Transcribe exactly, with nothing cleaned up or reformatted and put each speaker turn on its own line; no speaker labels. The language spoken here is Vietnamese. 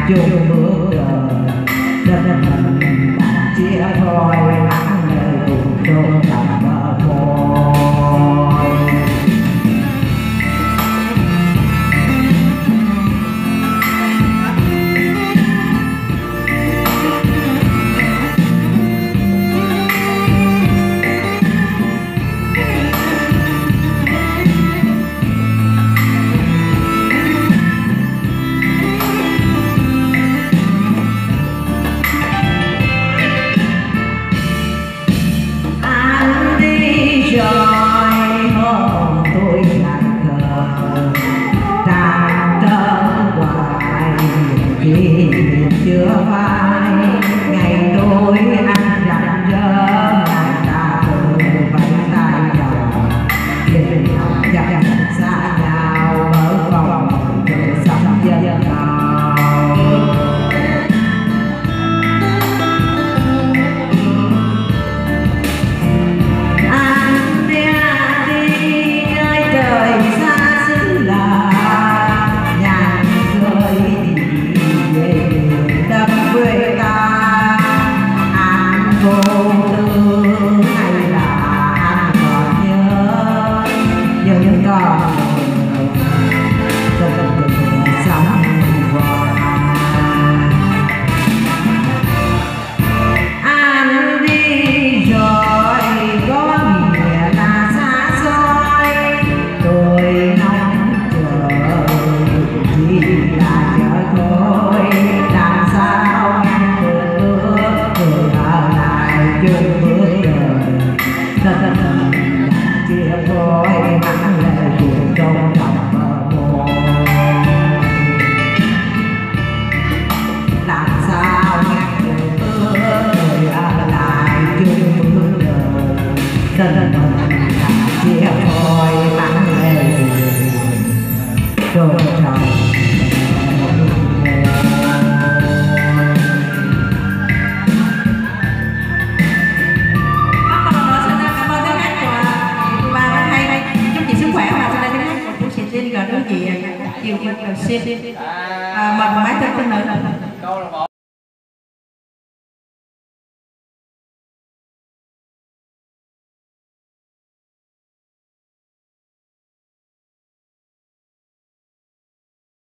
chung bước đời đất mình đã chia thôi nắng lời cùng chôn thẳm mơ môi. Chưa phai ngày đôi anh rạng rỡ ngày ta cùng vẫy tay đầu tình lòng chặt xa nhau ở vòng trời sông dân tàu. Anh đi đi nơi trời xa xứ lạ nhàn rơi quê ta anh vô tư hay là anh còn nhớ những con từng sống qua. Anh đi rồi có nghĩa là xa xôi tôi ngóng chờ chỉ là chờ thôi làm sao chung bước đời đất mình đã chia phôi nắng lệ buồn trong lòng mơ mồ. Làm sao ngăn được người ở lại chung bước đời đất mình đã chia phôi nắng lệ buồn trong lòng. Chiều chiều xin mời máy tên tên nữ.